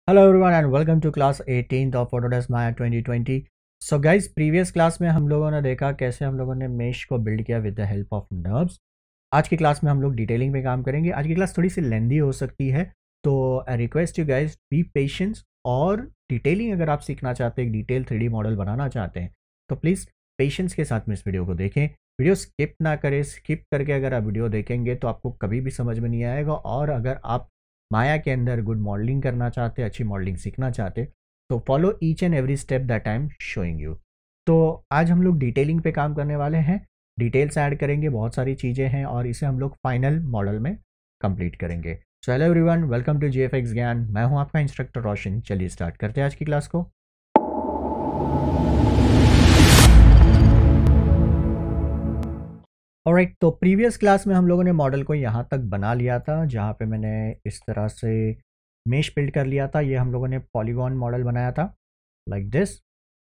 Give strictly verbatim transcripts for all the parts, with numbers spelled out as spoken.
Hello everyone and welcome to class eighteen of Autodesk Maya twenty twenty. So guys, previous class में हम लोगों ने देखा कैसे हम लोगों ने मेश को बिल्ड किया with the help of NURBS. आज की क्लास में हम लोग डिटेलिंग पे काम करेंगे। आज की क्लास थोड़ी सी लेंदी हो सकती है, तो I request you guys be patience. और डिटेलिंग अगर आप सीखना चाहते हैं, एक डिटेल थ्री डी मॉडल बनाना चाहते हैं, तो प्लीज़ पेशेंस के साथ में इस वीडियो को देखें। वीडियो स्किप ना करें। स्किप करके अगर आप वीडियो देखेंगे तो आपको कभी भी समझ में नहीं आएगा। और अगर आप माया के अंदर गुड मॉडलिंग करना चाहते, अच्छी मॉडलिंग सीखना चाहते, तो follow each and every step that I am showing you. तो आज हम लोग डिटेलिंग पे काम करने वाले हैं। डिटेल्स ऐड करेंगे, बहुत सारी चीज़ें हैं और इसे हम लोग फाइनल मॉडल में कंप्लीट करेंगे। So hello everyone, welcome to GFX Gyan. मैं हूं आपका इंस्ट्रक्टर रोशन। चलिए स्टार्ट करते हैं आज की क्लास को। ऑलराइट, तो प्रीवियस क्लास में हम लोगों ने मॉडल को यहाँ तक बना लिया था, जहाँ पे मैंने इस तरह से मेश बिल्ड कर लिया था। ये हम लोगों ने पॉलीगॉन मॉडल बनाया था लाइक दिस।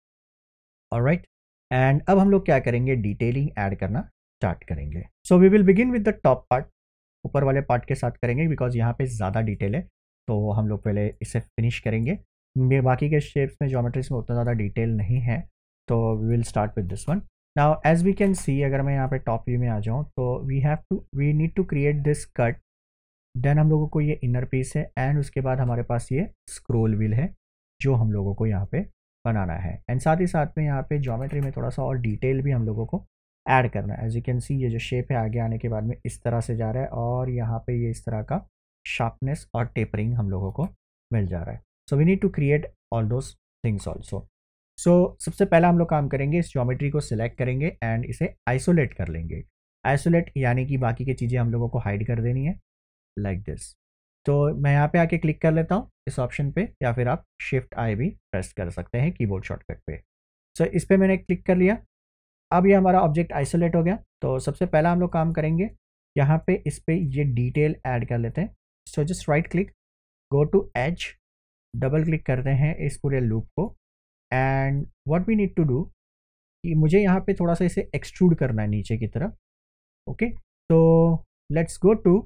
ऑलराइट, एंड अब हम लोग क्या करेंगे, डिटेलिंग ऐड करना स्टार्ट करेंगे। So we will begin with the top part. ऊपर वाले पार्ट के साथ करेंगे बिकॉज यहाँ पे ज़्यादा डिटेल है, तो हम लोग पहले इसे फिनिश करेंगे। ये बाकी के शेप्स में, ज्योमेट्रीज में उतना ज़्यादा डिटेल नहीं है, तो we will start with this one. Now as we can see, अगर मैं यहाँ पे टॉप व्यू में आ जाऊँ तो we have to we need to create this cut. Then हम लोगों को ये इनर पीस है एंड उसके बाद हमारे पास ये स्क्रोल व्हील है जो हम लोगों को यहाँ पे बनाना है। एंड साथ ही साथ में यहाँ पे ज्योमेट्री में थोड़ा सा और डिटेल भी हम लोगों को ऐड करना है। एज यू कैन सी, ये जो शेप है आगे आने के बाद में इस तरह से जा रहा है और यहाँ पे ये इस तरह का शार्पनेस और टेपरिंग हम लोगों को मिल जा रहा है। So we need to create all those things also. So सबसे पहला हम लोग काम करेंगे, इस ज्योमेट्री को सिलेक्ट करेंगे एंड इसे आइसोलेट कर लेंगे। आइसोलेट यानी कि बाकी की चीज़ें हम लोगों को हाइड कर देनी है लाइक दिस। तो मैं यहाँ पे आके क्लिक कर लेता हूँ इस ऑप्शन पे, या फिर आप शिफ्ट आई भी प्रेस कर सकते हैं कीबोर्ड शॉर्टकट पे। सो so, इस पे मैंने क्लिक कर लिया। अब ये हमारा ऑब्जेक्ट आइसोलेट हो गया। तो सबसे पहला हम लोग काम करेंगे, यहाँ पे इस पे ये डिटेल ऐड कर लेते हैं। So just right click, go to edge, double click करते हैं इस पूरे लूप को। And what we need to do कि मुझे यहाँ पे थोड़ा सा इसे एक्सट्रूड करना है नीचे की तरफ। ओके, तो let's go to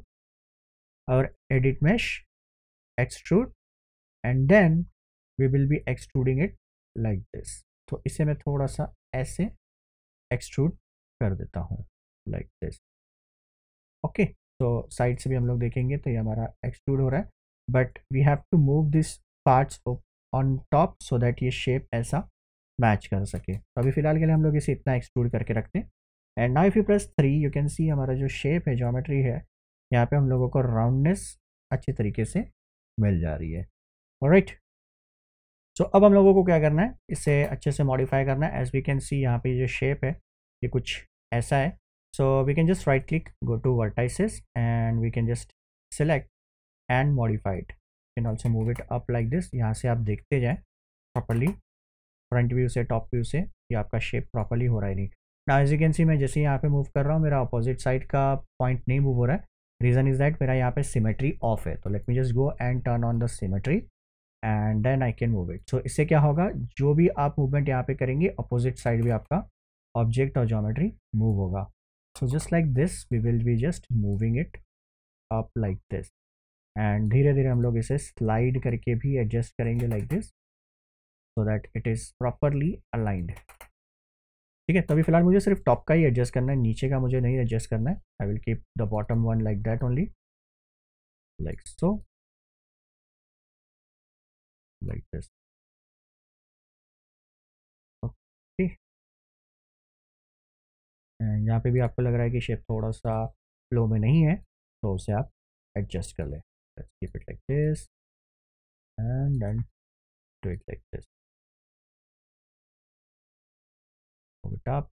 our edit mesh, extrude, and then we will be extruding it like this। तो इसे मैं थोड़ा सा ऐसे एक्सट्रूड कर देता हूँ लाइक दिस। ओके, तो साइड से भी हम लोग देखेंगे तो ये हमारा एक्सट्रूड हो रहा है, but we have to move this parts on top so that ये शेप ऐसा मैच कर सके। तो अभी फिलहाल के लिए हम लोग इसे इतना एक्सट्रूड करके रखते हैं। And now if you press three, you can see हमारा जो शेप है, ज्योमेट्री है, यहाँ पे हम लोगों को राउंडनेस अच्छी तरीके से मिल जा रही है। ऑलराइट, सो अब हम लोगों को क्या करना है, इसे अच्छे से मॉडिफाई करना है। एज वी कैन सी यहाँ पे जो शेप है ये कुछ ऐसा है। So we can just right click, go to vertices and we can just select and modify it. Can also move it up like this. यहाँ से आप देखते जाएँ प्रॉपरली, फ्रंट व्यू से, टॉप व्यू से, ये आपका शेप प्रॉपरली हो रहा है नहीं। ना एज यू कैन सी, मैं जैसे यहाँ पे मूव कर रहा हूँ मेरा अपोजिट साइड का पॉइंट नहीं मूव हो रहा है। रीज़न इज़ दैट मेरा यहाँ पे सिमेट्री ऑफ है। तो let me just go and turn on the symmetry and then I can move it. So इससे क्या होगा, जो भी आप मूवमेंट यहाँ पे करेंगे अपोजिट साइड भी आपका ऑब्जेक्ट और ज्योमेट्री मूव होगा। So just like this we will be just moving it up like this. And धीरे धीरे हम लोग इसे स्लाइड करके भी एडजस्ट करेंगे like this, so that it is properly aligned. ठीक है, तो अभी फिलहाल मुझे सिर्फ टॉप का ही एडजस्ट करना है, नीचे का मुझे नहीं एडजस्ट करना है। I will keep the bottom one like that only, like so, like this. Okay, and यहाँ पे भी आपको लग रहा है कि शेप थोड़ा सा फ्लो में नहीं है, तो उसे आप एडजस्ट कर लें। Let's keep it like this and then do it like this. Move it up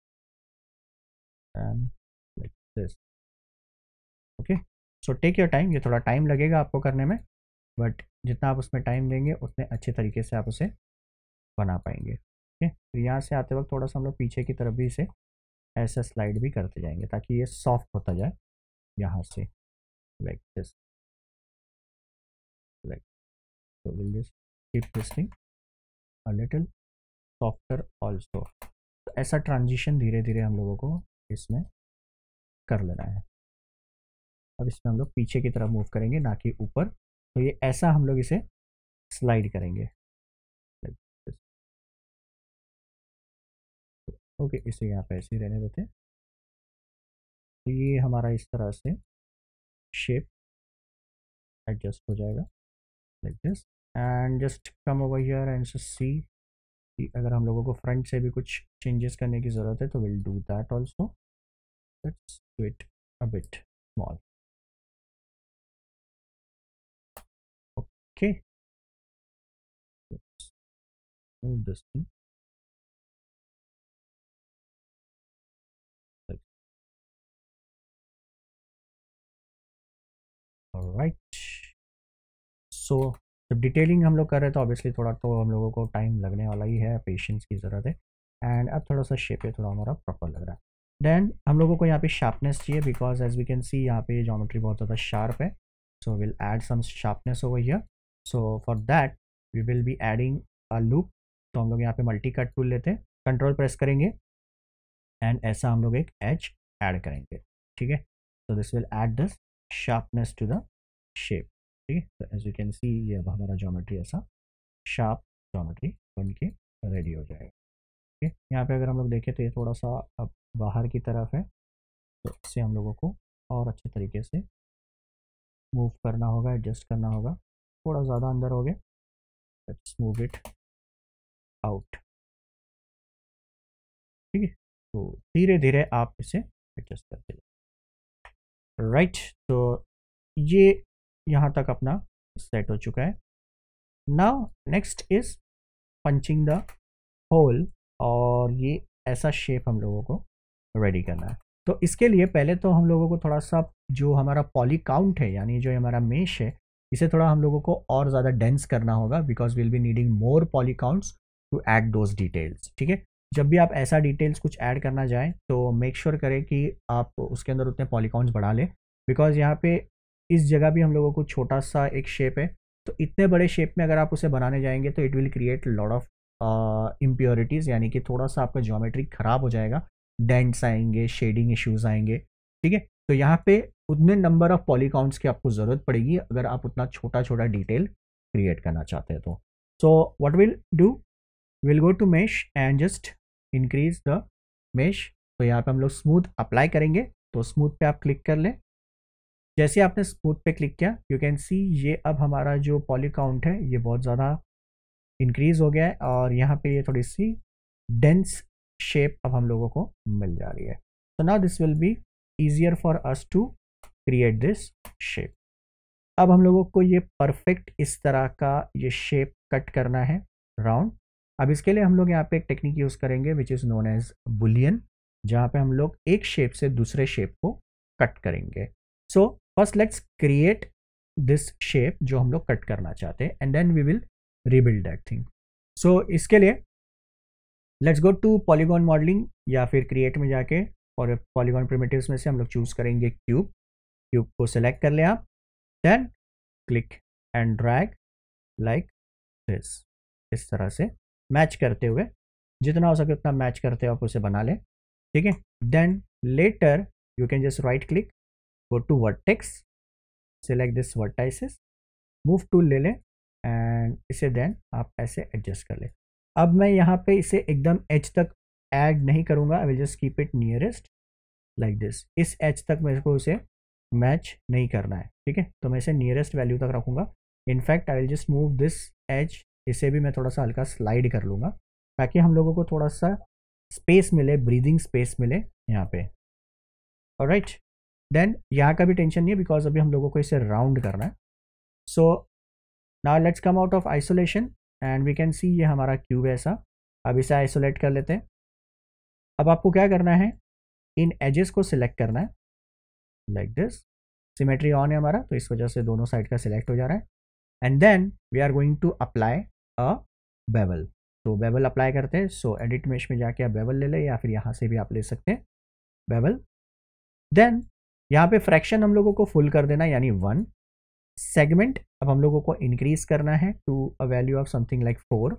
and like this. Okay, so take your time, ये थोड़ा टाइम लगेगा आपको करने में, बट जितना आप उसमें टाइम देंगे उतने अच्छे तरीके से आप उसे बना पाएंगे। ठीक है, तो यहाँ से आते वक्त थोड़ा सा हम लोग पीछे की तरफ भी इसे ऐसा स्लाइड भी करते जाएंगे ताकि ये सॉफ्ट होता जाए यहाँ से, like this, like. so we'll just keep this thing a little softer also। तो ऐसा ट्रांजिशन धीरे धीरे हम लोगों को इसमें कर लेना है। अब इसमें हम लोग पीछे की तरफ मूव करेंगे, ना कि ऊपर। तो ये ऐसा हम लोग इसे स्लाइड करेंगे। ओके, इसे यहाँ पे ऐसे ही रहने देते हैं। तो ये हमारा इस तरह से शेप एडजस्ट हो जाएगा like this. And just come over here and see कि अगर हम लोगों को फ्रंट से भी कुछ चेंजेस करने की ज़रूरत है तो will do that also. Let's do it a bit small. Okay, let's move this thing like alright। So जब डिटेलिंग हम लोग कर रहे हैं तो ऑब्वियसली थोड़ा तो हम लोगों को टाइम लगने वाला ही है, पेशेंस की ज़रूरत है। एंड अब थोड़ा सा शेप है थोड़ा हमारा प्रॉपर लग रहा है। देन हम लोगों को यहाँ पे शार्पनेस चाहिए because as we can see यहाँ पे ज्योमेट्री बहुत ज़्यादा शार्प है। So will add some sharpness over here. So for that we will be adding a loop. तो हम लोग यहाँ पे मल्टी कट टूल लेते हैं, कंट्रोल प्रेस करेंगे एंड ऐसा हम लोग एक एज ऐड करेंगे। ठीक है, so this will add this sharpness to the shape. ठीक है, तो एज यू कैन सी ये अब हमारा ज्योमेट्री ऐसा शार्प ज्योमेट्री बन के रेडी हो जाएगा। ठीक है, यहाँ पे अगर हम लोग देखें तो ये थोड़ा सा अब बाहर की तरफ है, तो इससे हम लोगों को और अच्छे तरीके से मूव करना होगा, एडजस्ट करना होगा। थोड़ा ज़्यादा अंदर हो गया, लेट्स मूव इट आउट। ठीक है, तो धीरे धीरे आप इसे एडजस्ट करते जाए। राइट, तो ये यहाँ तक अपना सेट हो चुका है। Now next is punching the hole, और ये ऐसा शेप हम लोगों को रेडी करना है। तो इसके लिए पहले तो हम लोगों को थोड़ा सा जो हमारा पॉली काउंट है, यानी जो हमारा मेश है, इसे थोड़ा हम लोगों को और ज़्यादा डेंस करना होगा because will be needing more poly counts to add those details. ठीक है, जब भी आप ऐसा डिटेल्स कुछ ऐड करना जाएँ तो मेक श्योर करें कि आप उसके अंदर उतने पॉली काउंट्स बढ़ा लें, बिकॉज यहाँ पे इस जगह भी हम लोगों को छोटा सा एक शेप है, तो इतने बड़े शेप में अगर आप उसे बनाने जाएंगे तो it will create lot of impurities, यानी कि थोड़ा सा आपका ज्योमेट्री ख़राब हो जाएगा, डेंट्स आएंगे, शेडिंग इश्यूज आएंगे। ठीक है, तो यहाँ पे उतने नंबर ऑफ पॉलीकाउंट्स की आपको ज़रूरत पड़ेगी अगर आप उतना छोटा छोटा डिटेल क्रिएट करना चाहते हैं तो। So what will do, will go to mesh and just increase the mesh. तो यहाँ पे हम लोग स्मूथ अप्लाई करेंगे, तो स्मूथ पे आप क्लिक कर लें। जैसे आपने स्मूथ पे क्लिक किया यू कैन सी ये अब हमारा जो पॉली काउंट है ये बहुत ज़्यादा इंक्रीज हो गया है, और यहाँ पे ये थोड़ी सी डेंस शेप अब हम लोगों को मिल जा रही है। तो now this will be easier for us to create this shape. अब हम लोगों को ये परफेक्ट इस तरह का ये शेप कट करना है राउंड। अब इसके लिए हम लोग यहाँ पे एक टेक्निक यूज़ करेंगे which is known as Boolean, जहाँ पे हम लोग एक शेप से दूसरे शेप को कट करेंगे। So first let's create this shape जो हम लोग कट करना चाहते हैं, and then we will rebuild that thing. So इसके लिए let's go to polygon modelling या फिर क्रिएट में जाके और पॉलीगॉन प्रिमिटिव्स में से हम लोग चूज करेंगे क्यूब। क्यूब को सिलेक्ट कर लें आप, then click and drag like this, इस तरह से मैच करते हुए, जितना हो सके उतना मैच करते हुए आप उसे बना लें। ठीक है, then later you can just right click, go to vertex, select this vertices, move tool ले लें एंड इसे देन आप ऐसे एडजस्ट कर लें। अब मैं यहाँ पे इसे एकदम एज तक ऐड नहीं करूँगा, I will just keep it nearest like this. इस एज तक मेरे को उसे मैच नहीं करना है। ठीक है, तो मैं इसे नियरेस्ट वैल्यू तक रखूँगा। In fact I will just move this edge, इसे भी मैं थोड़ा सा हल्का स्लाइड कर लूँगा ताकि हम लोगों को थोड़ा सा स्पेस मिले, ब्रीदिंग स्पेस मिले यहाँ पे। ऑलराइट, देन यहाँ का भी टेंशन नहीं है बिकॉज अभी हम लोगों को इसे राउंड करना है। So now let's come out of isolation and we can see ये हमारा क्यूब है ऐसा। अब इसे आइसोलेट कर लेते हैं। अब आपको क्या करना है, इन एजेस को सिलेक्ट करना है लाइक दिस। सिमेट्री ऑन है हमारा, तो इस वजह से दोनों साइड का सिलेक्ट हो जा रहा है। And then we are going to apply a bevel. तो बेवल अप्लाई करते हैं। सो एडिट मेश में जाके आप बेवल ले लें या फिर यहाँ से भी आप ले सकते हैं बेवल। देन यहाँ पे फ्रैक्शन हम लोगों को फुल कर देना, यानी वन। सेगमेंट अब हम लोगों को इंक्रीज करना है to a value of something like four.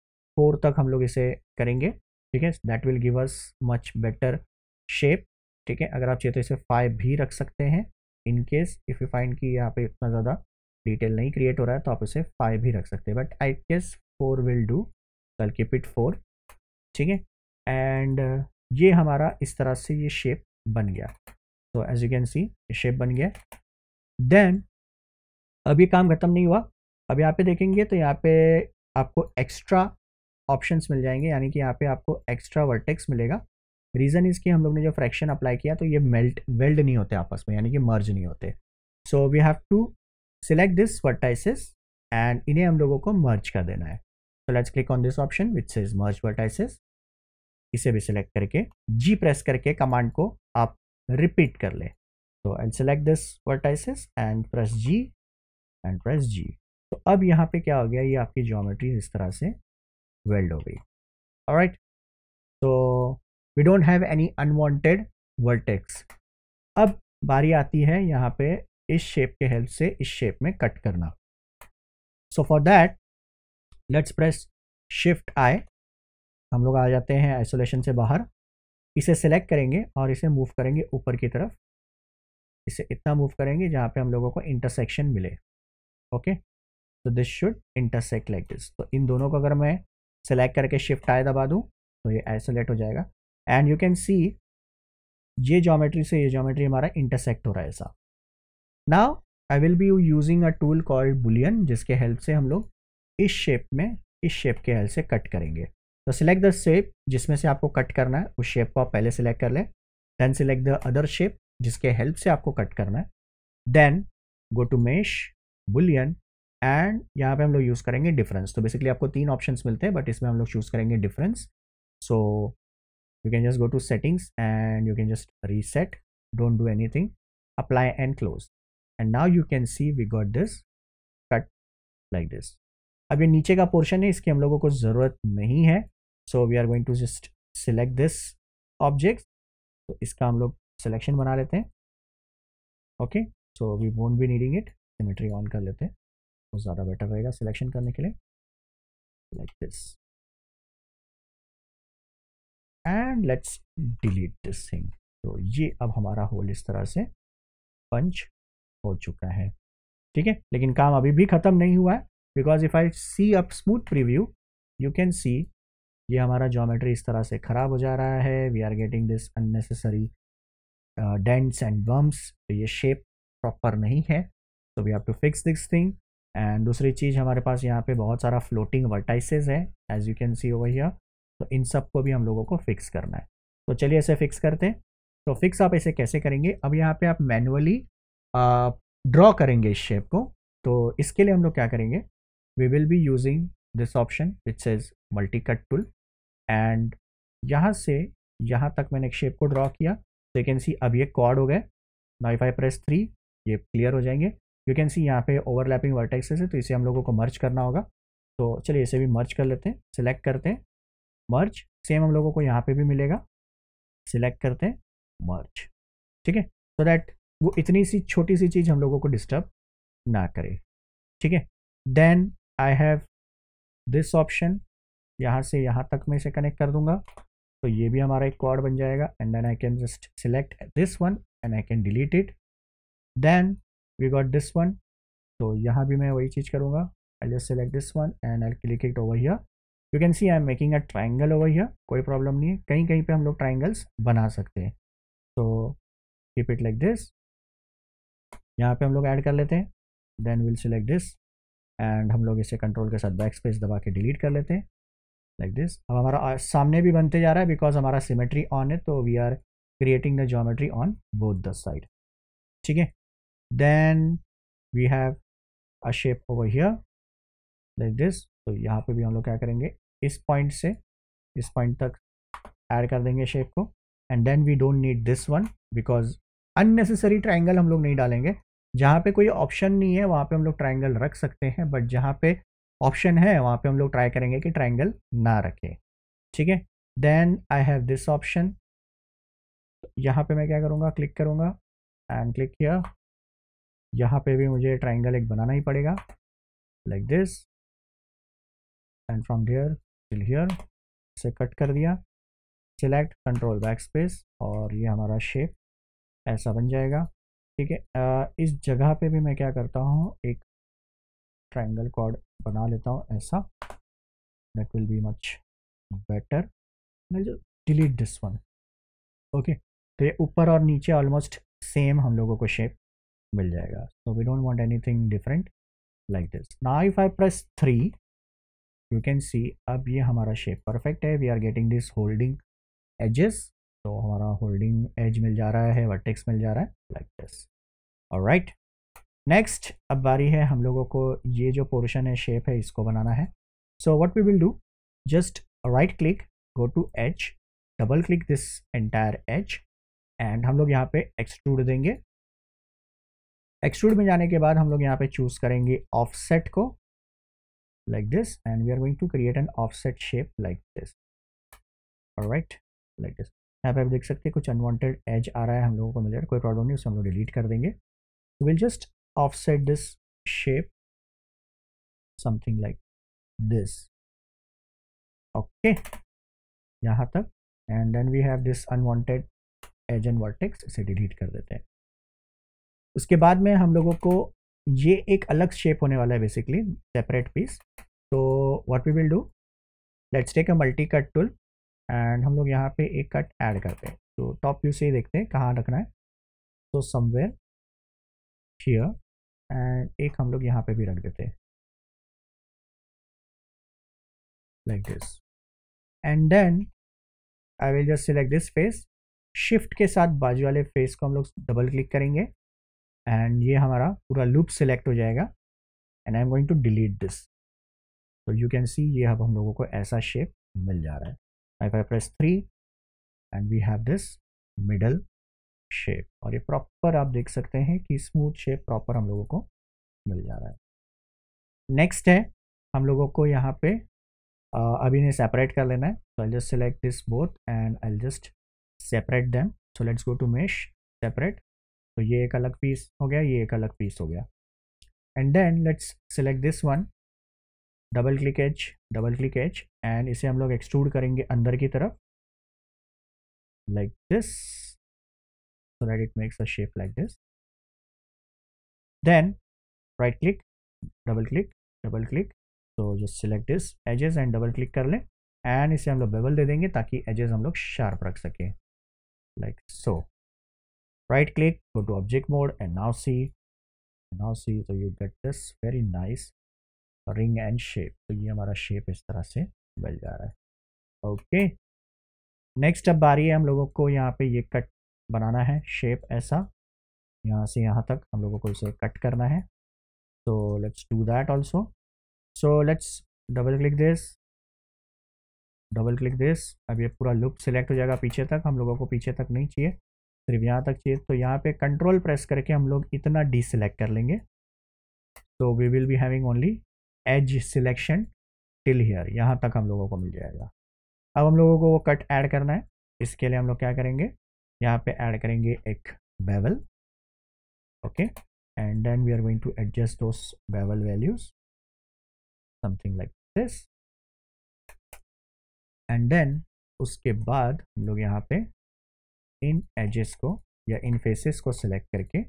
Four तक हम लोग इसे करेंगे। ठीक है, that will give us much better shape. ठीक है, अगर आप चाहे तो इसे फाइव भी रख सकते हैं in case if you find कि यहाँ पे इतना ज़्यादा डिटेल नहीं क्रिएट हो रहा है तो आप उसे फाइव भी रख सकते हैं, but I guess four will do, चल कीप इट फोर। ठीक है, एंड ये हमारा इस तरह से ये शेप बन गया। तो एज यू कैन सी ये शेप बन गया। देन अब ये काम खत्म नहीं हुआ, अब यहाँ पे देखेंगे तो यहाँ पे आपको एक्स्ट्रा ऑप्शंस मिल जाएंगे, यानी कि यहाँ पे आपको एक्स्ट्रा वर्टेक्स मिलेगा। रीज़न इसकी हम लोग ने जो फ्रैक्शन अप्लाई किया तो ये मेल्ट वेल्ड नहीं होते आपस में, यानी कि मर्ज नहीं होते। So we have to select this vertices and इन्हें हम लोगों को मर्ज कर देना है। तो let's click on this option which says merge vertices. इसे भी सिलेक्ट करके जी प्रेस करके कमांड को आप रिपीट कर ले। तो I select this vertices and press G and press G. तो अब यहाँ पे क्या हो गया, ये आपकी ज्योमेट्री इस तरह से वेल्ड हो गई। ऑलराइट, तो we don't have any unwanted vertex. अब बारी आती है यहाँ पे इस शेप के हेल्प से इस शेप में कट करना। So for that let's press shift I, हम लोग आ जाते हैं आइसोलेशन से बाहर, इसे सेलेक्ट करेंगे और इसे मूव करेंगे ऊपर की तरफ। इसे इतना मूव करेंगे जहाँ पे हम लोगों को इंटरसेक्शन मिले। ओके, तो this should intersect like this. तो इन दोनों को अगर मैं सेलेक्ट करके शिफ्ट आई दबा दूँ तो ये आइसोलेट हो जाएगा एंड यू कैन सी ये ज्योमेट्री से ये ज्योमेट्री हमारा इंटरसेक्ट हो रहा है ऐसा। Now I will be using a tool called boolean, जिसके हेल्प से हम लोग इस शेप में इस शेप के हेल्प से कट करेंगे। तो सिलेक्ट द शेप जिसमें से आपको कट करना है, उस शेप को आप पहले सिलेक्ट कर लें। Then select the other shape जिसके हेल्प से आपको कट करना है। Then go to mesh boolean and यहाँ पे हम लोग यूज़ करेंगे डिफरेंस। तो बेसिकली आपको तीन ऑप्शंस मिलते हैं बट इसमें हम लोग चूज़ करेंगे difference. So you can just go to settings and you can just reset, don't do anything, apply and close and now you can see we got this cut like this. अब ये नीचे का portion है, इसकी हम लोगों को ज़रूरत नहीं है। So we are going to just select this object. तो इसका हम लोग सिलेक्शन बना लेते हैं। Okay, so we won't be needing it, symmetry on कर लेते हैं तो ज़्यादा बेटर रहेगा सिलेक्शन करने के लिए, like this and let's delete this thing. तो ये अब हमारा होल इस तरह से पंच हो चुका है। ठीक है, लेकिन काम अभी भी ख़त्म नहीं हुआ है, because if I see up smooth preview you can see ये हमारा ज्योमेट्री इस तरह से ख़राब हो जा रहा है। We are getting this unnecessary dents and bumps. तो ये शेप प्रॉपर नहीं है, तो we have to fix this thing. And दूसरी चीज़ हमारे पास यहाँ पे बहुत सारा फ्लोटिंग वर्टाइसेस है as you can see over here. तो इन सब को भी हम लोगों को फिक्स करना है। तो चलिए इसे फिक्स करते हैं। तो फिक्स आप इसे कैसे करेंगे, अब यहाँ पे आप मैनुअली ड्रॉ करेंगे इस शेप को। तो इसके लिए हम लोग क्या करेंगे, we will be using this option which says multi cut tool and यहाँ से यहाँ तक मैंने एक शेप को ड्रॉ किया। तो यू कैन सी अब ये कॉर्ड हो गए। Now if I press three ये क्लियर हो जाएंगे। यू कैन सी यहाँ पे ओवरलैपिंग वर्टेक्सेस है, तो इसे हम लोगों को मर्ज करना होगा। तो चलिए इसे भी मर्ज कर लेते हैं। सिलेक्ट करते हैं मर्ज, सेम हम लोगों को यहाँ पे भी मिलेगा। सिलेक्ट करते हैं मर्ज, ठीक है, सो दैट वो इतनी सी छोटी सी चीज़ हम लोगों को डिस्टर्ब ना करे। ठीक है, then I have this option, यहाँ से यहाँ तक मैं इसे कनेक्ट कर दूंगा तो ये भी हमारा एक कॉर्ड बन जाएगा। And then I can just select this one and I can delete it. Then we got this one, तो यहाँ भी मैं वही चीज़ करूँगा। I just select this one and I click it over here. You can see I am making a triangle over here, कोई problem नहीं है, कहीं कहीं पे हम लोग ट्राइंगल्स बना सकते हैं। तो कीप इट लाइक दिस, यहाँ पे हम लोग ऐड कर लेते हैं। Then will select this and हम लोग इसे कंट्रोल के साथ बैक स्पेस दबा के डिलीट कर लेते हैं लाइक दिस। अब हमारा सामने भी बनते जा रहा है बिकॉज हमारा सिमेट्री ऑन है, तो we are creating the geometry on both the side. ठीक है, then we have a shape over here like this. तो यहाँ पे भी हम लोग क्या करेंगे, इस पॉइंट से इस पॉइंट तक ऐड कर देंगे शेप को। And then we don't need this one because unnecessary triangle हम लोग नहीं डालेंगे। जहाँ पे कोई ऑप्शन नहीं है वहाँ पे हम लोग ट्राइंगल रख सकते हैं, बट जहाँ पे ऑप्शन है वहाँ पे हम लोग ट्राई करेंगे कि ट्राइंगल ना रखें। ठीक है, then I have this option, यहाँ पे मैं क्या करूँगा, क्लिक करूँगा एंड क्लिक किया। यहाँ पे भी मुझे ट्राइंगल एक बनाना ही पड़ेगा like this and from here till here, इसे कट कर दिया। सिलेक्ट कंट्रोल बैक स्पेस और ये हमारा शेप ऐसा बन जाएगा। ठीक है, इस जगह पे भी मैं क्या करता हूँ, एक ट्रायंगल क्वाड बना लेता हूँ ऐसा, that will be much better. Delete this one. Okay, तो ये ऊपर और नीचे ऑलमोस्ट सेम हम लोगों को शेप मिल जाएगा। So we don't want anything different like this. Now if I press three, you can see अब ये हमारा शेप परफेक्ट है। We are getting this holding edges, तो हमारा होल्डिंग एज मिल जा रहा है, वर्टेक्स मिल जा रहा है लाइक दिस। ऑलराइट, नेक्स्ट अब बारी है हम लोगों को ये जो पोर्शन है शेप है इसको बनाना है। So what we will do, just right click, go to edge, double click this entire edge and हम लोग यहाँ पे एक्सट्रूड देंगे। एक्सट्रूड में जाने के बाद हम लोग यहाँ पे चूज करेंगे ऑफसेट को like this and we are going to create an offset shape like this. Alright, like this. यहाँ पे आप देख सकते हैं कुछ अनवांटेड एज आ रहा है, हम लोगों को मिल रहा है, कोई प्रॉब्लम नहीं, उसे हम लोग डिलीट कर देंगे। So we'll just offset this shape something like this. Okay, यहाँ तक, and then we have this unwanted edge and vertex, इसे डिलीट कर देते हैं। उसके बाद में हम लोगों को ये एक अलग शेप होने वाला है, बेसिकली सेपरेट पीस। तो what we will do, let's take a multi cut tool and हम लोग यहाँ पे एक कट ऐड करते हैं। तो टॉप व्यू से ही देखते हैं कहाँ रखना है। तो समवेयर हियर एंड एक हम लोग यहाँ पे भी रख देते हैं like this and then I will just select this face. Shift के साथ बाजू वाले फेस को हम लोग डबल क्लिक करेंगे एंड ये हमारा पूरा लूप सिलेक्ट हो जाएगा and I am going to delete this. तो यू कैन सी ये अब हम लोगों को ऐसा शेप मिल जा रहा है। If I press three and we have this middle shape, और ये प्रॉपर आप देख सकते हैं कि स्मूथ शेप प्रॉपर हम लोगों को मिल जा रहा है। नेक्स्ट है हम लोगों को यहाँ पे uh, अभी इन्हें सेपरेट कर लेना है। तो I just select this both and I just separate them. So let's go to mesh separate. तो ये एक अलग पीस हो गया, ये एक अलग पीस हो गया and then let's select this one, double click edge, double click edge and इसे हम लोग एक्सट्रूड करेंगे अंदर की तरफ like this, so that it makes a shape like this. Then right click, double click, double click, so just select this edges and double click कर लें and इसे हम लोग bevel दे देंगे ताकि edges हम लोग sharp रख सकें like so. Right click, go to object mode and now see, now see, so you get this very nice ring and shape. तो ये हमारा shape इस तरह से मिल जा रहा है। ओके, नेक्स्ट अब बारी है हम लोगों को यहाँ पे ये कट बनाना है शेप ऐसा, यहाँ से यहाँ तक हम लोगों को इसे कट करना है। तो let's do that also. So let's double click this, double click this. अब ये पूरा लुक सिलेक्ट हो जाएगा पीछे तक, हम लोगों को पीछे तक नहीं चाहिए, सिर्फ यहाँ तक चाहिए। तो यहाँ पे कंट्रोल प्रेस करके हम लोग इतना डी सिलेक्ट कर लेंगे। तो we will be having only edge selection till here, यहाँ तक हम लोगों को मिल जाएगा। अब हम लोगों को वो कट ऐड करना है। इसके लिए हम लोग क्या करेंगे, यहाँ पे ऐड करेंगे एक bevel. Okay, and then we are going to adjust those bevel values something like this and then उसके बाद हम लोग यहाँ पे इन एजेस को या इन फेसेस को सिलेक्ट करके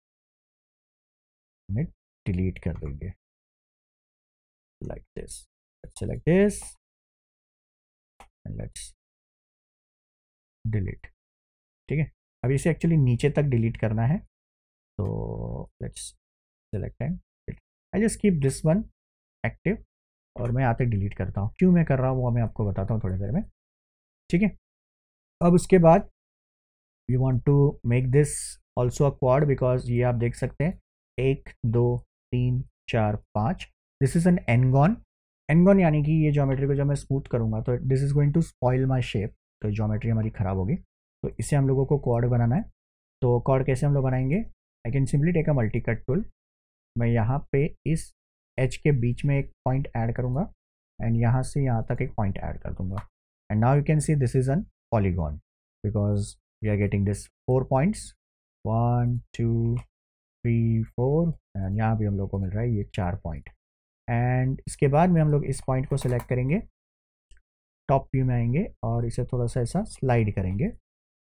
डिलीट कर देंगे like this. Let's select this and let's delete. ठीक है, अब इसे एक्चुअली नीचे तक डिलीट करना है। तो let's select and I just keep this one active और मैं यहाँ तक डिलीट करता हूँ। क्यों मैं कर रहा हूँ वो मैं आपको बताता हूँ थोड़ी देर में। ठीक है, अब उसके बाद we want to make this also a quad, because ये आप देख सकते हैं एक दो तीन चार पाँच, this is an ngon. Ngon यानी कि ये ज्योमेट्री को जब मैं स्मूथ करूँगा तो this is going to spoil my shape, तो ज्योमेट्री हमारी ख़राब होगी। तो इसे हम लोगों को क्वाड बनाना है। तो क्वाड कैसे हम लोग बनाएंगे, I can simply take a multi cut tool. मैं यहाँ पे इस एच के बीच में एक पॉइंट ऐड करूँगा एंड यहाँ से यहाँ तक एक पॉइंट ऐड कर दूँगा and now you can see this is an polygon because we are getting this four points, one two three four and यहाँ भी हम लोग को मिल रहा है ये चार पॉइंट। एंड इसके बाद में हम लोग इस पॉइंट को सिलेक्ट करेंगे, टॉप व्यू में आएंगे और इसे थोड़ा सा ऐसा स्लाइड करेंगे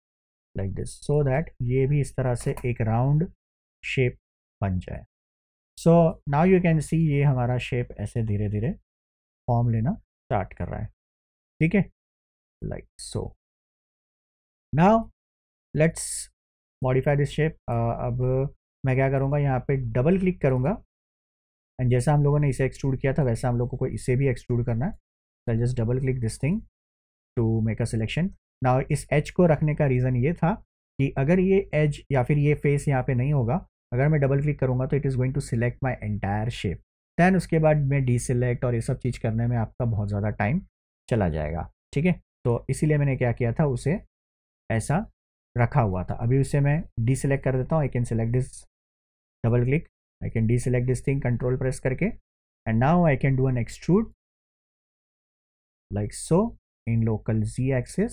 लाइक दिस, सो दैट ये भी इस तरह से एक राउंड शेप बन जाए। So now you can see ये हमारा शेप ऐसे धीरे धीरे फॉर्म लेना स्टार्ट कर रहा है, ठीक है, like so. Now let's modify this shape. अब मैं क्या करूँगा, यहाँ पे डबल क्लिक करूँगा एंड जैसा हम लोगों ने इसे एक्सट्रूड किया था वैसा हम लोगों को इसे भी एक्सट्रूड करना है। तो just double click this thing to make a selection. Now इस एज को रखने का रीज़न ये था कि अगर ये एज या फिर ये फेस यहाँ पे नहीं होगा, अगर मैं डबल क्लिक करूँगा तो it is going to select my entire shape. Then उसके बाद मैं डी सिलेक्ट और ये सब चीज़ करने में आपका बहुत ज़्यादा टाइम चला जाएगा, ठीक है। तो इसीलिए मैंने क्या किया था, उसे ऐसा रखा हुआ था। अभी उसे मैं डी सिलेक्ट कर देता हूँ। I can select this, double click, I can deselect this thing control प्रेस करके, and now I can do an extrude like so in local z axis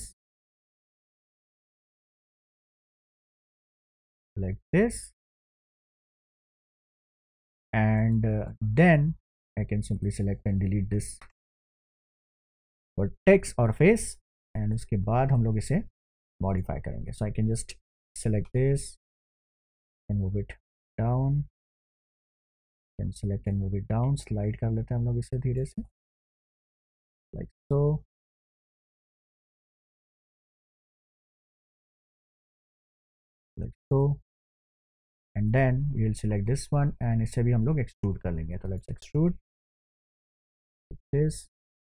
like this, and uh, then I can simply select and delete this vertex or face, and उसके बाद हम लोग इसे modify करेंगे। So I can just select this and move it down, then select and move it down, slide कर लेते हैं हम लोग इसे धीरे से like so, like so, and then we will select this one and इसे भी हम लोग extrude कर लेंगे। तो let's extrude like this,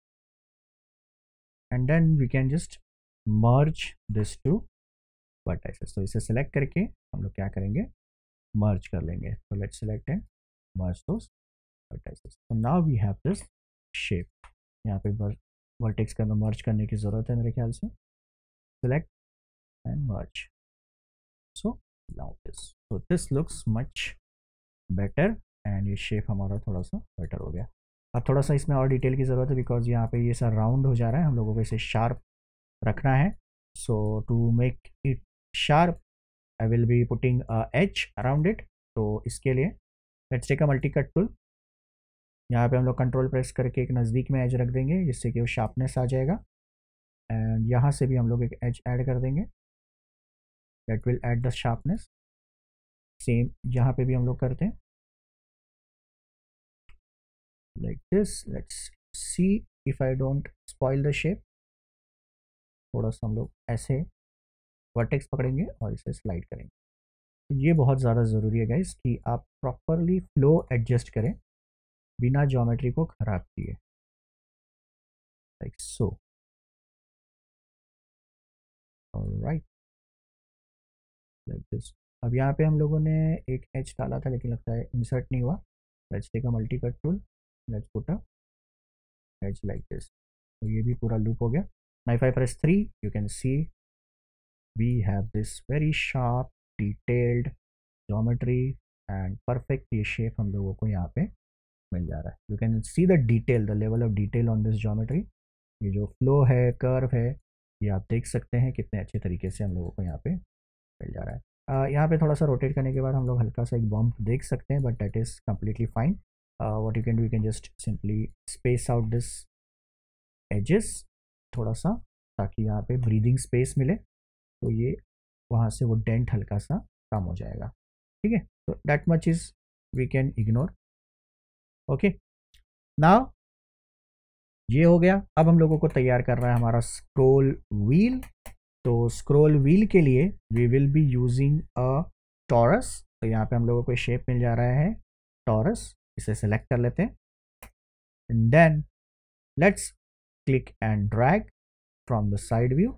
and then we can just merge this two vertices। तो इसे select करके हम लोग क्या करेंगे, merge कर लेंगे। तो let's select and merge those vertices। So now we have this shape। यहाँ पे vertex का merge करने की ज़रूरत है मेरे ख्याल से। Select and merge। So now this, so this looks much better and ये shape हमारा थोड़ा सा better हो गया। अब थोड़ा सा इसमें और डिटेल की ज़रूरत है बिकॉज यहाँ पे ये सारा राउंड हो जा रहा है, हम लोगों को इसे शार्प रखना है। So to make it sharp I will be putting a edge around it. तो इसके लिए let's take a multi cut tool. यहाँ पे हम लोग कंट्रोल प्रेस करके एक नज़दीक में एज रख देंगे जिससे कि वो शार्पनेस आ जाएगा, एंड यहाँ से भी हम लोग एक एज ऐड कर देंगे that will add the sharpness. Same यहाँ पे भी हम लोग करते हैं like this। let's see if I don't spoil the shape। थोड़ा सा हम लोग ऐसे वर्टेक्स पकड़ेंगे और इसे स्लाइड करेंगे। तो ये बहुत ज़्यादा ज़रूरी है गाइस कि आप प्रॉपरली फ्लो एडजस्ट करें बिना ज्योमेट्री को ख़राब किए, like so. Alright, like this. अब यहाँ पे हम लोगों ने एक एज डाला था लेकिन लगता है इंसर्ट नहीं हुआ। Let's take a multi cut tool, let's put a edge like this. तो ये भी पूरा लूप हो गया। Now if I press three you can see we have this very sharp detailed geometry and perfect ये shape हम लोगों को यहाँ पे मिल जा रहा है। You can see the detail, the level of detail on this geometry। ये जो flow है, curve है, ये आप देख सकते हैं कितने अच्छे तरीके से हम लोगों को यहाँ पे मिल जा रहा है। uh, यहाँ पे थोड़ा सा रोटेट करने के बाद हम लोग हल्का सा एक बम्प देख सकते हैं, but that is completely fine. What you can do, you can just simply space out this edges थोड़ा सा, ताकि यहाँ पे ब्रीदिंग स्पेस मिले। तो ये वहाँ से वो डेंट हल्का सा कम हो जाएगा, ठीक है। तो that much is we can ignore. Okay, now ये हो गया। अब हम लोगों को तैयार कर रहा है हमारा स्क्रोल व्हील। तो स्क्रोल व्हील के लिए we will be using a torus. तो यहाँ पे हम लोगों को शेप मिल जा रहा है टॉरस, इसे सेलेक्ट कर लेते हैं and then let's click and drag from the side view.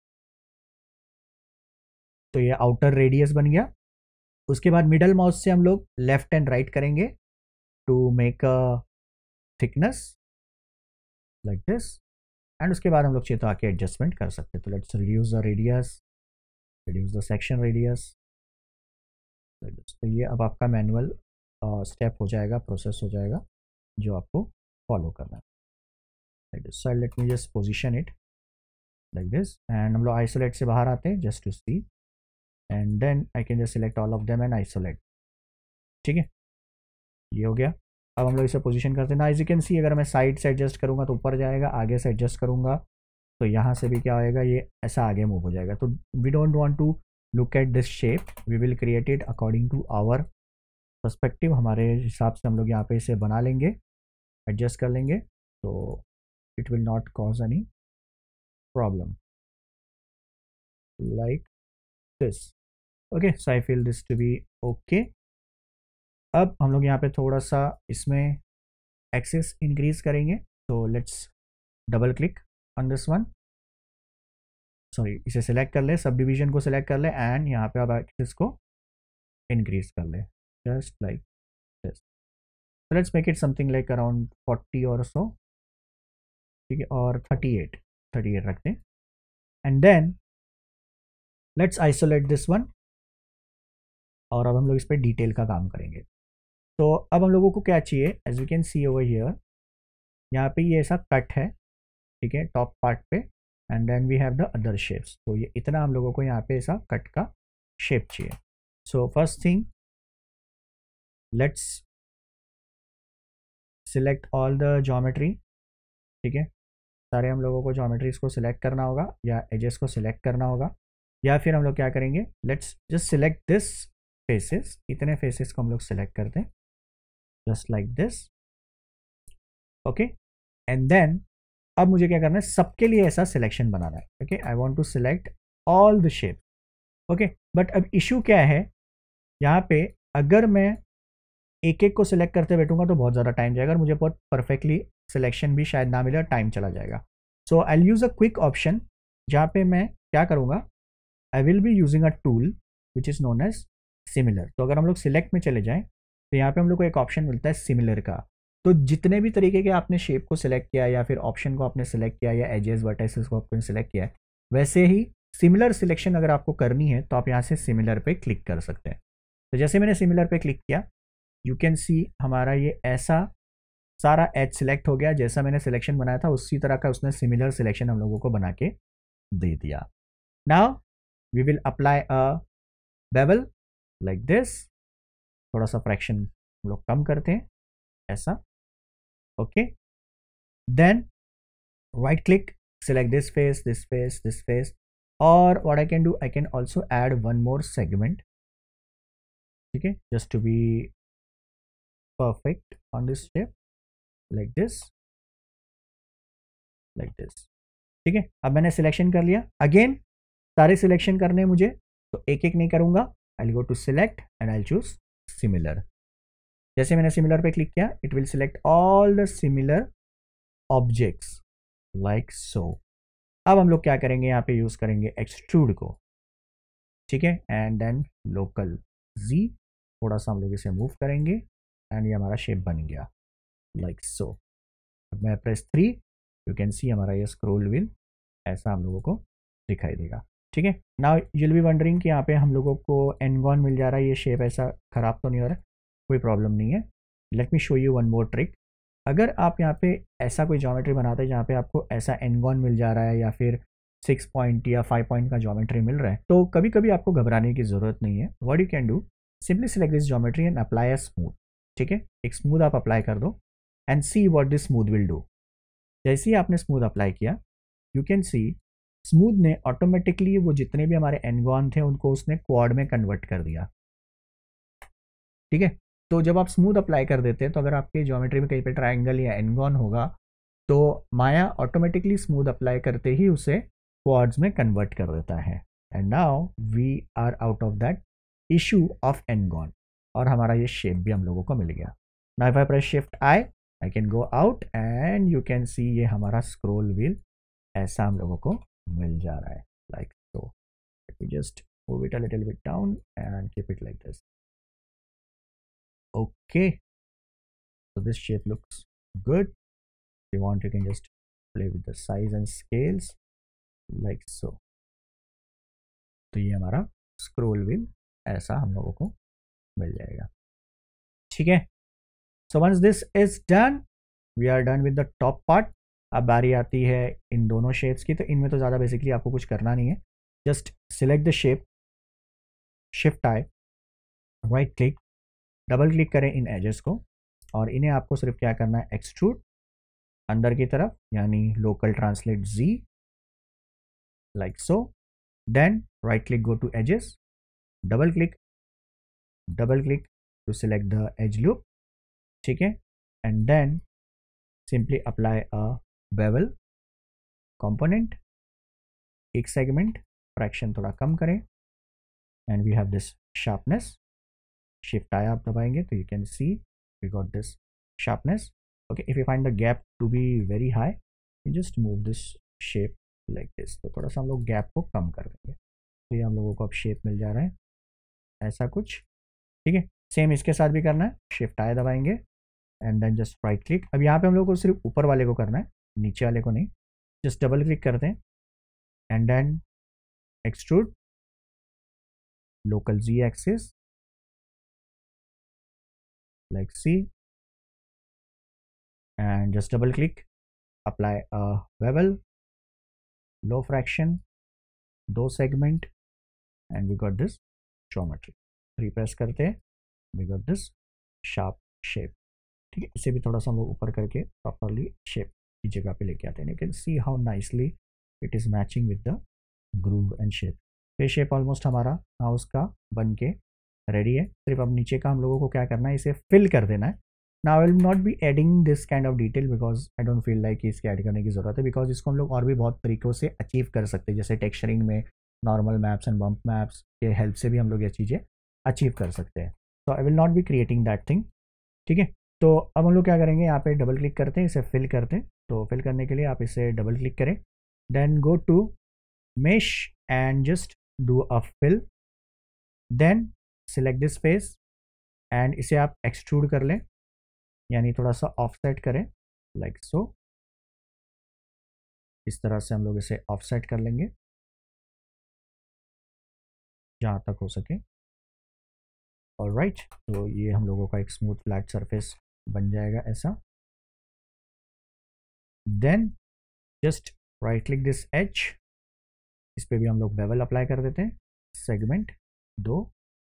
तो ये आउटर रेडियस बन गया। उसके बाद मिडल माउस से हम लोग लेफ्ट एंड राइट करेंगे to make a thickness like this, and उसके बाद हम लोग चाहिए तो आके एडजस्टमेंट कर सकते हैं। तो let's reduce the radius, reduce the section radius like this. तो ये अब आपका मैनुअल स्टेप हो जाएगा, प्रोसेस हो जाएगा जो आपको फॉलो करना है like this. So let me just position it like this, and हम लोग आइसोलेट से बाहर आते हैं just to see, and then I can just select all of them and isolate। ठीक है, ये हो गया। अब हम लोग इसे पोजीशन करते हैं ना। एज यू कैन सी अगर मैं साइड से एडजस्ट करूँगा तो ऊपर जाएगा, आगे से एडजस्ट करूँगा तो यहाँ से भी क्या होएगा, ये ऐसा आगे मूव हो जाएगा। तो we don't want to look at this shape, we will create it according to our perspective हमारे हिसाब से हम लोग यहाँ पे इसे बना लेंगे, एडजस्ट कर लेंगे, तो it will not cause any problem like this. Okay, so I feel this to be okay. अब हम लोग यहाँ पे थोड़ा सा इसमें एक्सेस इंक्रीज करेंगे, तो let's double click on this one, sorry इसे सिलेक्ट कर ले, सब डिवीजन को सिलेक्ट कर ले एंड यहाँ पे अब एक्सेस को इंक्रीज कर ले, just like this. So let's make it something like around forty or so, ठीक है, और thirty-eight thirty-eight रखते हैं, and then let's isolate this one, और अब हम लोग इस पर डिटेल का काम करेंगे। तो अब हम लोगों को क्या चाहिए, as you can see over here, यहाँ पे ये ऐसा कट है, ठीक है, टॉप पार्ट पे, and then we have the other shapes, तो ये इतना हम लोगों को यहाँ पे ऐसा कट का शेप चाहिए। So first thing, let's select all the geometry, ठीक है, सारे हम लोगों को ज्योमेट्रीज को सिलेक्ट करना होगा या एजेस को सिलेक्ट करना होगा, या फिर हम लोग क्या करेंगे, let's just select this faces, इतने फेसेस को हम लोग सिलेक्ट करते हैं, just like this, okay, and then अब मुझे क्या करना है, सबके लिए ऐसा सिलेक्शन बनाना है, okay, I want to select all the shape, okay, but अब इशू क्या है, यहाँ पे अगर मैं एक एक को सिलेक्ट करते बैठूंगा तो बहुत ज़्यादा टाइम जाएगा और मुझे बहुत परफेक्टली सिलेक्शन भी शायद ना मिले और टाइम चला जाएगा। So I will use a quick option, जहाँ पे मैं क्या करूँगा, I will be using a tool which is known as similar. तो अगर हम लोग सिलेक्ट में चले जाएँ तो यहाँ पे हम लोग को एक ऑप्शन मिलता है सिमिलर का। तो जितने भी तरीके के आपने शेप को सिलेक्ट किया या फिर ऑप्शन को आपने सिलेक्ट किया या एजेस वर्टाइसेस को आपने सिलेक्ट किया है, वैसे ही सिमिलर सिलेक्शन अगर आपको करनी है तो आप यहाँ से सिमिलर पे क्लिक कर सकते हैं। तो जैसे मैंने सिमिलर पे क्लिक किया, यू कैन सी हमारा ये ऐसा सारा एज सिलेक्ट हो गया, जैसा मैंने सिलेक्शन बनाया था उसी तरह का उसने सिमिलर सिलेक्शन हम लोगों को बना के दे दिया। Now we will apply a bevel like this, थोड़ा सा फ्रैक्शन हम लोग कम करते हैं ऐसा, okay, then right click, select this face, this face, this face, or what I can do, I can also add one more segment, ठीक है, just to be perfect on this shape, like this, like this, ठीक है। अब मैंने selection कर लिया, again सारे selection करने मुझे, तो एक एक नहीं करूंगा, I will go to select and I will choose similar. जैसे मैंने सिमिलर पे क्लिक किया, it will select all the similar objects like so. अब हम लोग क्या करेंगे, यहाँ पे यूज करेंगे एक्सट्रूड को, ठीक है, एंड देन लोकल जी, थोड़ा सा हम लोग इसे मूव करेंगे एंड ये हमारा शेप बन गया लाइक सो। अब मैं press three, you can see हमारा ये स्क्रोल व्हील ऐसा हम लोगों को दिखाई देगा, ठीक है। Now you will be wondering कि यहाँ पे हम लोगों को एनगॉन मिल जा रहा है, ये शेप ऐसा खराब तो नहीं हो रहा है, कोई प्रॉब्लम नहीं है। Let me show you one more trick. अगर आप यहाँ पे ऐसा कोई ज्योमेट्री बनाते हैं जहाँ पे आपको ऐसा एनगॉन मिल जा रहा है या फिर सिक्स पॉइंट या फाइव पॉइंट का ज्योमेट्री मिल रहा है, तो कभी कभी आपको घबराने की ज़रूरत नहीं है। What you can do, simply select this geometry and apply a smooth, ठीक है, एक स्मूथ आप अप्लाई कर दो and see what this smooth will do. जैसे ही आपने स्मूथ अप्लाई किया, यू कैन सी स्मूथ ने ऑटोमेटिकली वो जितने भी हमारे एनगॉन थे उनको उसने क्वाड में कन्वर्ट कर दिया, ठीक है। तो जब आप स्मूथ अप्लाई कर देते हैं तो अगर आपके ज्योमेट्री में कहीं पे ट्रायंगल या एनगॉन होगा तो माया ऑटोमेटिकली स्मूथ अप्लाई करते ही उसे क्वाड्स में कन्वर्ट कर देता है। And now we are out of that issue of ngon और हमारा ये शेप भी हम लोगों को मिल गया। Now if I press shift I, I can go out and you can see ये हमारा स्क्रोल व्हील ऐसा हम लोगों को मिल जा रहा है like so. Let me just move it a little bit down and keep it like this. Okay, so this shape looks good. If you want, you can just play with the size and scales like so. तो ये हमारा scroll wheel ऐसा हम लोगों को मिल जाएगा, ठीक है। So once this is done, we are done with the top part. अब बारी आती है इन दोनों शेप्स की। तो इनमें तो ज़्यादा बेसिकली आपको कुछ करना नहीं है, just select the shape, shift I, right click, double click करें इन एजेस को और इन्हें आपको सिर्फ क्या करना है, एक्सट्रूड अंदर की तरफ, यानी local translate G like so. Then right click, go to edges, double click, double click to select the edge loop, ठीक है, and then simply apply a bevel component, एक सेगमेंट, फ्रैक्शन थोड़ा कम करें, and we have this sharpness, shift आया आप दबाएंगे तो you can see we got this sharpness. Okay, if you find the gap to be very high, you just move this shape like this. तो थोड़ा सा हम लोग गैप को कम कर देंगे, तो ये हम लोगों को अब शेप मिल जा रहा है ऐसा कुछ, ठीक है। सेम इसके साथ भी करना है, शिफ्ट आया दबाएंगे and then just right click. अब यहाँ पे हम लोग को सिर्फ ऊपर वाले को करना है, नीचे वाले को नहीं, जस्ट डबल क्लिक करते हैं and then extrude local G axis like see, and just double click, apply a bevel, low fraction, दो segment, and we got this geometry. Repress करते हैं, we got this sharp shape, ठीक है। इसे भी थोड़ा सा हम लोग ऊपर करके प्रॉपरली शेप की जगह पे लेके आते हैं। You can see how nicely it is matching with the groove and shape. ये शेप ऑलमोस्ट हमारा हाउस का बन के रेडी है। सिर्फ अब नीचे का हम लोगों को क्या करना है, इसे फिल कर देना है। Now I will not be adding this kind of detail because I don't feel like इसके ऐड करने की ज़रूरत है, बिकॉज इसको हम लोग और भी बहुत तरीक़ों से अचीव कर सकते हैं, जैसे टेक्सचरिंग में normal maps and bump maps के हेल्प से भी हम लोग ये चीज़ें अचीव कर सकते हैं। तो I will not be creating that thing, ठीक है। तो अब हम लोग क्या करेंगे, यहाँ पे डबल क्लिक करते हैं, इसे फिल करते हैं। तो फिल करने के लिए आप इसे डबल क्लिक करें, then go to mesh and just do a fill, then select this face and इसे आप एक्सट्रूड कर लें, यानी थोड़ा सा ऑफसेट करें लाइक like सो so. इस तरह से हम लोग इसे ऑफसेट कर लेंगे जहाँ तक हो सके। ऑलराइट, तो ये हम लोगों का एक स्मूथ फ्लैट सरफेस बन जाएगा ऐसा। Then just right click this edge, इस पे भी हम लोग बेवल अप्लाई कर देते हैं, सेगमेंट दो,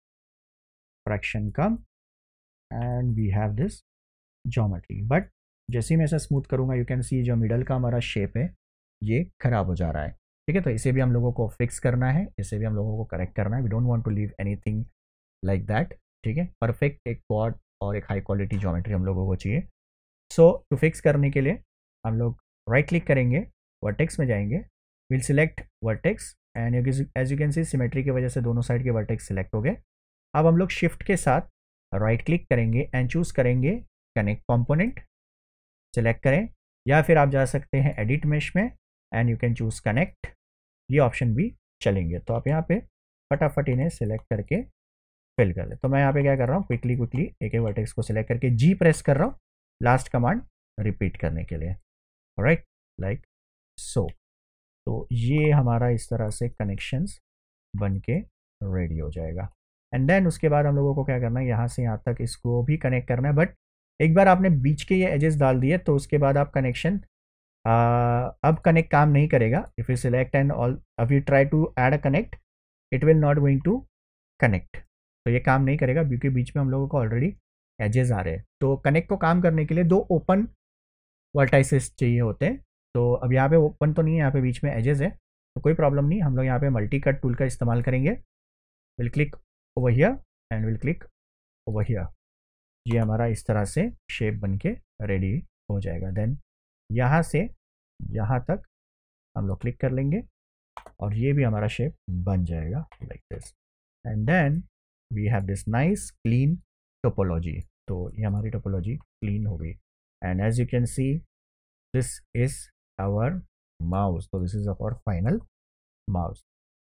फ्रैक्शन कम, and we have this geometry. But जैसे ही मैं ऐसा स्मूथ करूंगा, यू कैन सी जो मिडल का हमारा शेप है ये खराब हो जा रहा है, ठीक है। तो इसे भी हम लोगों को फिक्स करना है, इसे भी हम लोगों को करेक्ट करना है। We don't want to leave anything like that, ठीक है। परफेक्ट एक क्वाड और एक हाई क्वालिटी ज्योमेट्री हम लोगों को चाहिए। सो टू फिक्स करने के लिए हम लोग राइट क्लिक करेंगे, वर्टेक्स में जाएंगे, will select vertex and as you can see symmetry की वजह से दोनों साइड के वर्टेक्स सिलेक्ट हो गए। अब हम लोग शिफ्ट के साथ राइट क्लिक करेंगे एंड चूज करेंगे कनेक्ट कंपोनेंट, सिलेक्ट करें, या फिर आप जा सकते हैं एडिट मेश में and you can choose connect, ये ऑप्शन भी चलेंगे। तो आप यहाँ पे फटाफट इन्हें सिलेक्ट करके फिल कर ले। तो मैं यहाँ पे क्या कर रहा हूँ, क्विकली क्विकली एक एक वर्टेक्स को सिलेक्ट करके जी प्रेस कर रहा हूँ लास्ट कमांड रिपीट करने के लिए, राइट लाइक सो। तो ये हमारा इस तरह से कनेक्शंस बन के रेडी हो जाएगा। एंड देन उसके बाद हम लोगों को क्या करना है, यहाँ से यहाँ तक इसको भी कनेक्ट करना है। बट एक बार आपने बीच के ये एजेस डाल दिए तो उसके बाद आप कनेक्शन अब कनेक्ट काम नहीं करेगा। If you select and all if you try to add a connect, it will not going to connect, तो ये काम नहीं करेगा क्योंकि बीच में हम लोगों को ऑलरेडी एजेस आ रहे हैं। तो कनेक्ट को काम करने के लिए दो ओपन वर्टाइसेस चाहिए होते हैं। तो अब यहाँ पे ओपन तो नहीं है, यहाँ पे बीच में एजेस है, तो कोई प्रॉब्लम नहीं, हम लोग यहाँ पे मल्टी कट टूल का इस्तेमाल करेंगे। Will click over here and will click over here, ये हमारा इस तरह से शेप बन के रेडी हो जाएगा। देन यहाँ से यहाँ तक हम लोग क्लिक कर लेंगे और ये भी हमारा शेप बन जाएगा like this. And then we have this nice clean topology. तो ये हमारी टोपोलॉजी क्लीन हो गई। And as you can see this is our mouse, so this is our final mouse,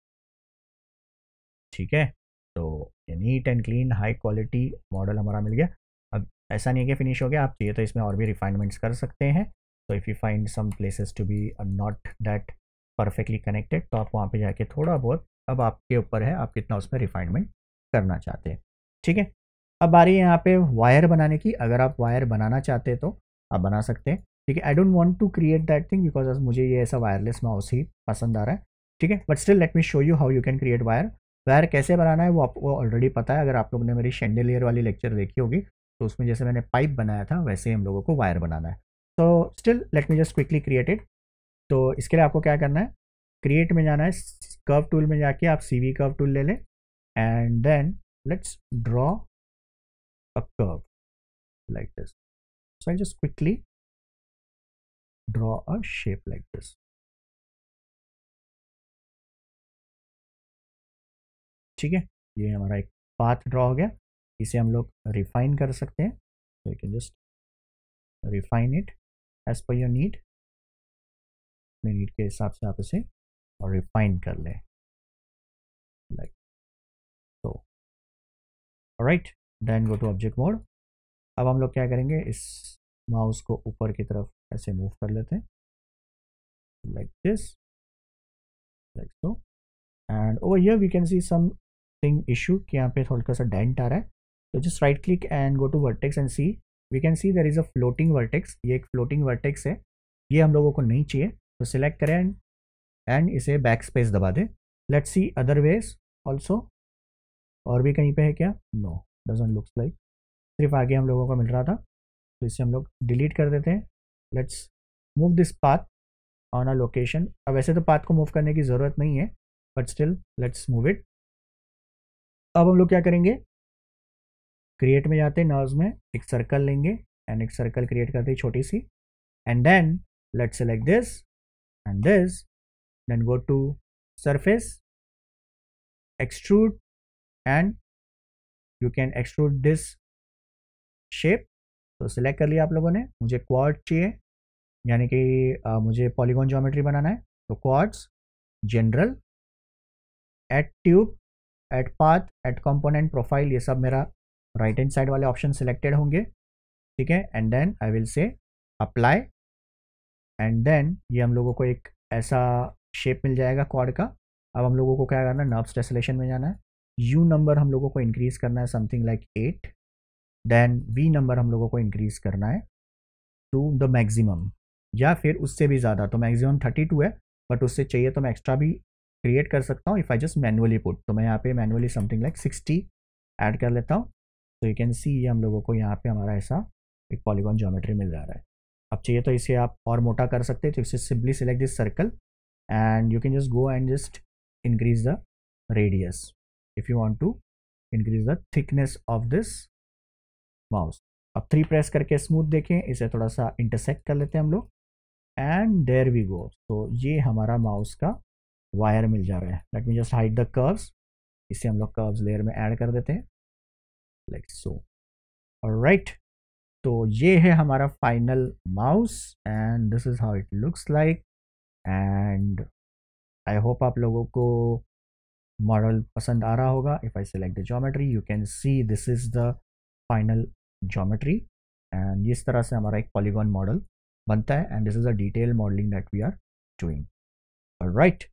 ठीक है। तो ये neat and clean high quality model हमारा मिल गया। अब ऐसा नहीं है कि फिनिश हो गया, आप चाहिए तो इसमें और भी रिफाइनमेंट्स कर सकते हैं। तो if you find some places to be not that perfectly connected, तो आप वहाँ पे जाके थोड़ा बहुत, अब आपके ऊपर है आप कितना उसमें रिफाइनमेंट करना चाहते हैं, ठीक है। अब बारी है यहाँ पे वायर बनाने की। अगर आप वायर बनाना चाहते हैं तो आप बना सकते हैं, ठीक है। I don't want to create that thing because मुझे ये ऐसा वायरलेस माउस ही पसंद आ रहा है, ठीक है। But still let me show you how you can create wire. Wire कैसे बनाना है वो आपको ऑलरेडी पता है। अगर आप लोगों ने मेरी शैंडेलियर वाली लेक्चर देखी होगी तो उसमें जैसे मैंने पाइप बनाया था वैसे ही हम लोगों को वायर बनाना है। तो still let me just quickly create it. तो इसके लिए आपको क्या करना है, क्रिएट में जाना है, कर्व टूल में जाके आप सी वी कर्व टूल ले लें and then let's draw a curve like this. So I'll just quickly draw a shape like this. ठीक है, ये हमारा एक पाथ ड्रॉ हो गया. इसे हम लोग रिफाइन कर सकते हैं. So you can just refine it as per your need. अपने नीड के हिसाब से आप इसे और रिफाइन कर लें like so. Alright, then go to object mode. अब हम लोग क्या करेंगे, इस माउस को ऊपर की तरफ ऐसे मूव कर लेते हैं like this, like so. And over here we can see something issue कि यहाँ पे थोड़ा सा डेंट आ रहा है. तो just right click and go to vertex and see. We can see there is a floating vertex. ये एक फ्लोटिंग वर्टेक्स है, ये हम लोगों को नहीं चाहिए. तो सिलेक्ट करें एंड एंड इसे बैक स्पेस दबा दें. Let's see other ways also. और भी कहीं पे है क्या? No, doesn't looks like. सिर्फ आगे हम लोगों को मिल रहा था, तो इसे हम लोग डिलीट कर देते हैं. Let's move this path on a location. अब वैसे तो पाथ को मूव करने की ज़रूरत नहीं है, but still let's move it. अब हम लोग क्या करेंगे, क्रिएट में जाते हैं, नर्व्स में एक सर्कल लेंगे एंड एक सर्कल क्रिएट करते हैं छोटी सी. And then let's select this and this, then go to surface, extrude, and you can extrude this shape. तो सिलेक्ट कर लिया आप लोगों ने. मुझे क्वाड चाहिए, यानी कि आ, मुझे पॉलीगॉन ज्योमेट्री बनाना है. तो quads, general, add tube, add path, add component, profile, ये सब मेरा राइट हैंड साइड वाले ऑप्शन सिलेक्टेड होंगे. ठीक है, and then I will say apply. एंड देन ये हम लोगों को एक ऐसा शेप मिल जाएगा क्वाड का. अब हम लोगों को क्या करना है, नर्व्स टेसलेशन में जाना है. यू नंबर हम लोगों को इंक्रीज करना है something like eight. Then we number हम लोगों को इंक्रीज करना है टू द मैक्सिमम, या फिर उससे भी ज़्यादा. तो मैक्सिमम थर्टी टू है, बट उससे चाहिए तो मैं एक्स्ट्रा भी क्रिएट कर सकता हूँ if I just manually put. तो मैं यहाँ पे manually something like sixty add कर लेता हूँ. तो यू कैन सी ये हम लोगों को यहाँ पे हमारा ऐसा एक पॉलीगॉन ज्योमेट्री मिल जा रहा है. अब चाहिए तो इसे आप और मोटा कर सकते हैं. तो इसे simply select this circle and you can just go and just increase the radius if you want to increase the thickness of this mouse. अब थ्री प्रेस करके स्मूथ देखें, इसे थोड़ा सा इंटरसेक्ट कर लेते हैं हम लोग. And there we go. तो ये हमारा माउस का वायर मिल जा रहा है. Let me just hide the curves. इसे हम लोग कर्व्स लेयर में ऐड कर देते हैं लाइक सो. ऑलराइट, तो ये है हमारा final mouse and this is how it looks like. And I hope आप लोगों को मॉडल पसंद आ रहा होगा. If I select the geometry, you can see this is the final geometry. And इस तरह से हमारा एक पॉलीगॉन मॉडल बनता है. And this is a detail modelling that we are doing. Alright,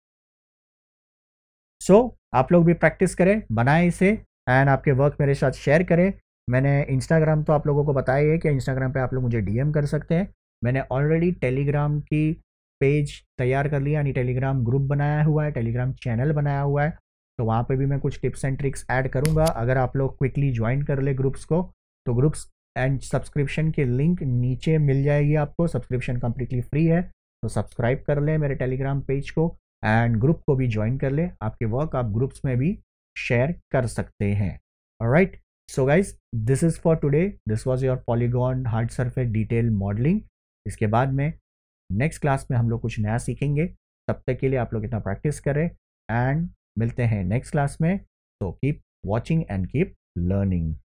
so आप लोग भी प्रैक्टिस करें, बनाएं इसे एंड आपके वर्क मेरे साथ शेयर करें. मैंने इंस्टाग्राम तो आप लोगों को बताया है कि इंस्टाग्राम पे आप लोग मुझे डीएम कर सकते हैं. मैंने ऑलरेडी टेलीग्राम की पेज तैयार कर लिया, यानी टेलीग्राम ग्रुप बनाया हुआ है, टेलीग्राम चैनल बनाया हुआ है. तो वहाँ पे भी मैं कुछ टिप्स एंड ट्रिक्स ऐड करूँगा. अगर आप लोग क्विकली ज्वाइन कर ले ग्रुप्स को, तो ग्रुप्स एंड सब्सक्रिप्शन की लिंक नीचे मिल जाएगी आपको. सब्सक्रिप्शन कम्प्लीटली फ्री है, तो सब्सक्राइब कर ले मेरे टेलीग्राम पेज को एंड ग्रुप को भी ज्वाइन कर ले. आपके वर्क आप ग्रुप्स में भी शेयर कर सकते हैं. Alright, so guys, this is for today. This was your polygon hard surface detail modelling. इसके बाद में नेक्स्ट क्लास में हम लोग कुछ नया सीखेंगे. तब तक के लिए आप लोग इतना प्रैक्टिस करें एंड मिलते हैं नेक्स्ट क्लास में. तो keep watching and keep learning.